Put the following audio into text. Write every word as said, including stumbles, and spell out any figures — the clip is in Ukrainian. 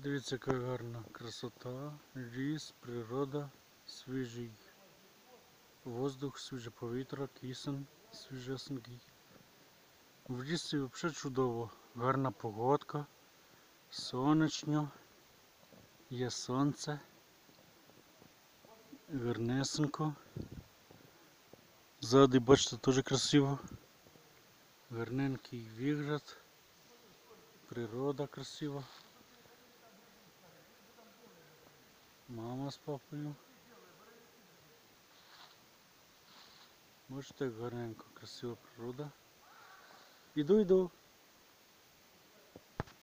Дивіться, яка гарна красота, ліс, природа, свіжий воздух, свіже повітря, кисень свіжесенький. В лісі взагалі чудово, гарна погодка, сонячно, є сонце, гарнесенько. Ззаду, бачите, теж красиво, гарненький вигляд, природа красива. Мама з папою. Бачите, як гарненько, красива природа. Іду, іду.